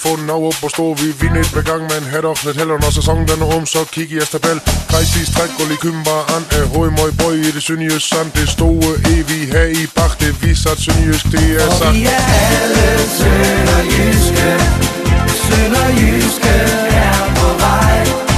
fundet op og stå. Vi vinder et begang med en hat og lidt heller. Når sæsonen den er så kig i jeres tabel. Præcis træk og lige kymbar an af høj møg bøj i det sønderjysk sand. Det store evig her i bak, det viser at sønderjysk det er sagt. Og vi er alle sønderjyske, sønderjyske er på vej.